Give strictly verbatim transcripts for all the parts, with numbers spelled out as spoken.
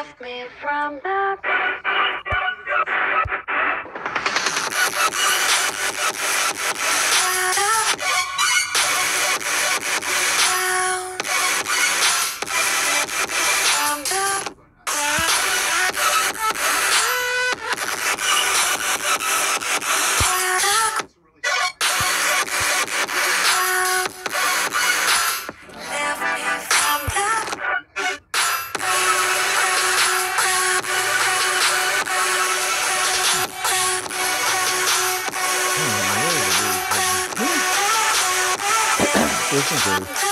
Listen to.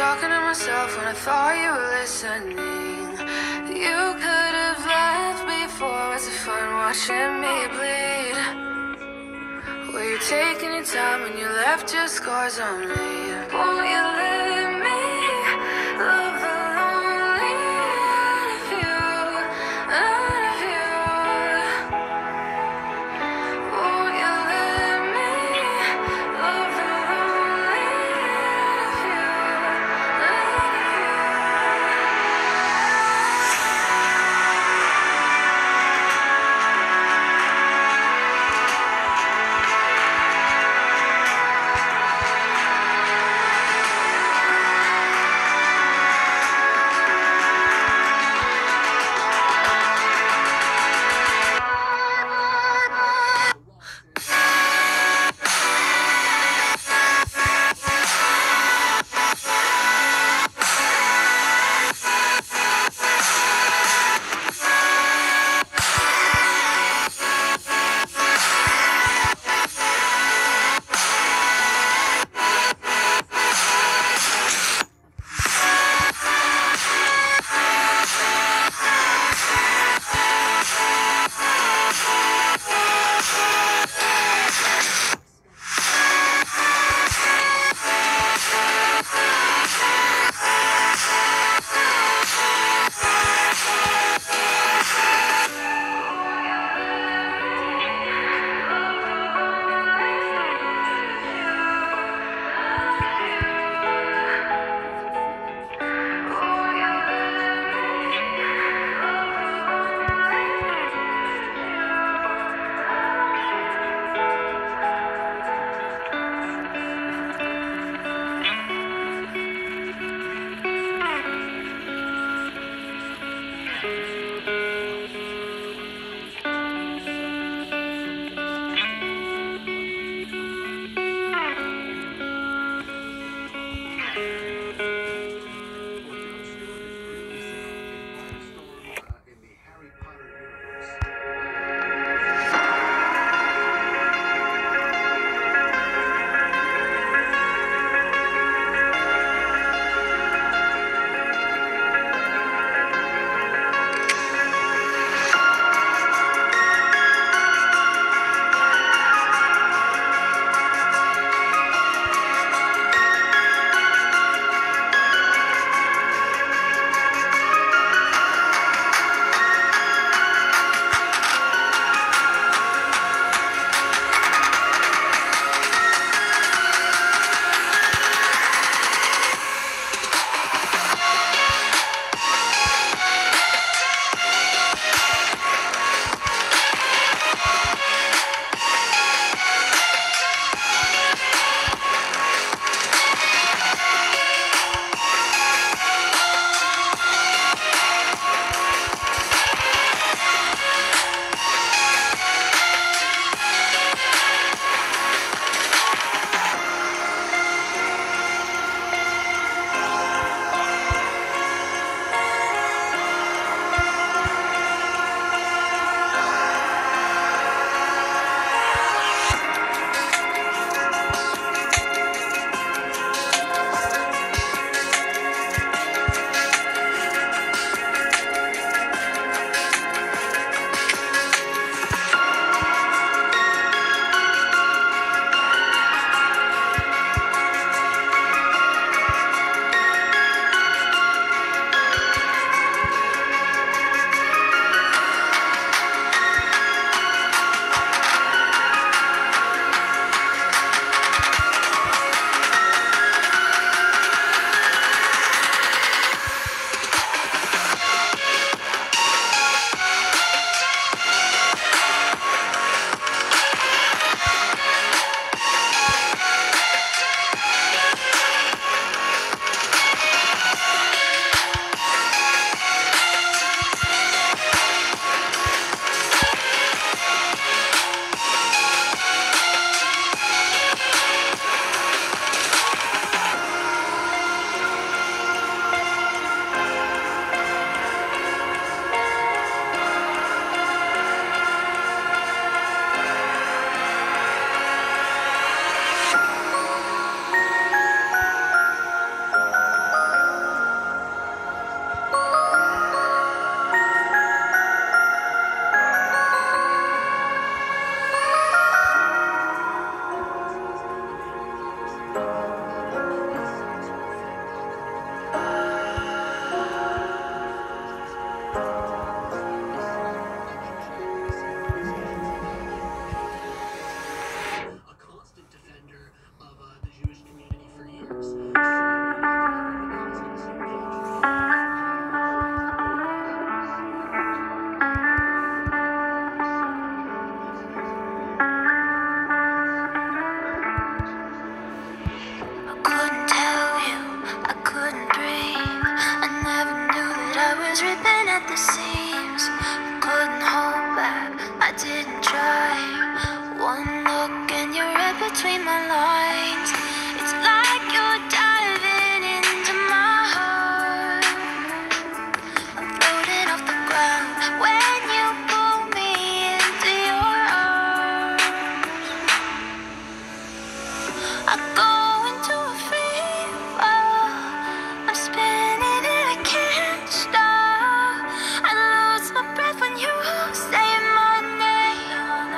talking to myself when I thought you were listening. You could have left before. Was it fun watching me bleed? Were you taking your time when you left your scars on me? Won't you let me love the lonely out of you, out of you? Won't you let me love the lonely out of you, out of you? never knew that I was ripping at the seams. Couldn't hold back, I didn't try. One look and you're right between my lines. It's like you're diving into my heart. I'm floating off the ground when you pull me into your arms. I go into a free fall. I'm spinning and I can't stop. I lose my breath when you say my name.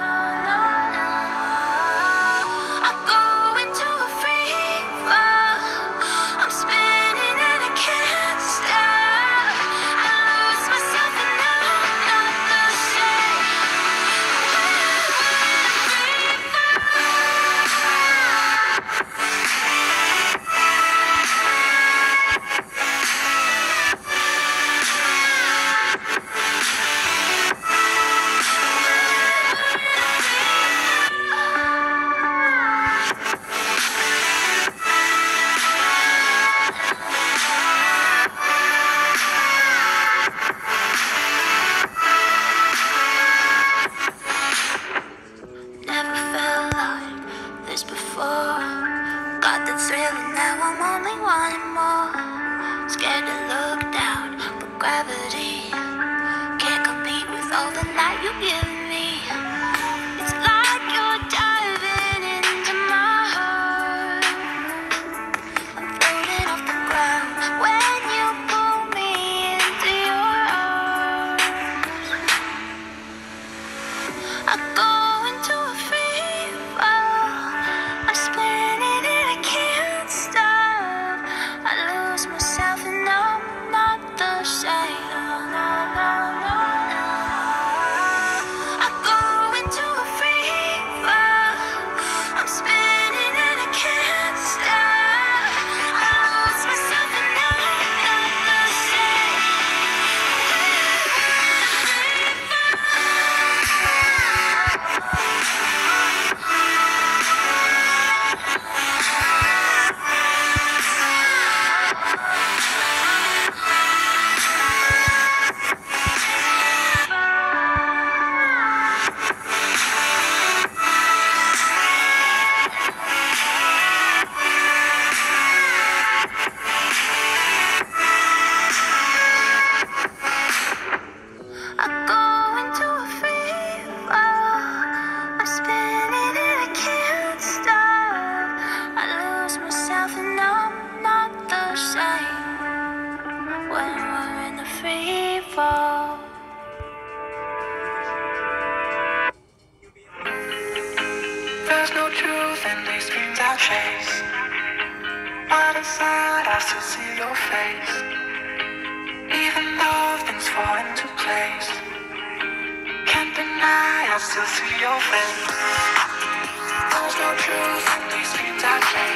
I go into a free fall. I'm spinning and I can't stop. I lose myself and I'm not the same. Never felt like this before. Got the thrill and now I'm only wanting more. Scared to look down, but gravity can't compete with all the light you give me. It's like you're diving into my heart. I'm floating off the ground when you pull me into your arms. I go into a free fall. I'm spinning and I can't stop. I lose myself and I'm not the same. I go into a free fall. I'm spinning and I can't stop. I lose myself and I'm not the same. I go into a free fall. I'm spinning and I can't stop. I lose myself and I'm not the same when we're in the free fall. There's no truth in these dreams I chase, but inside I still see your face. Even though things fall into place, can't deny I still see your face. There's no truth in these dreams I chase.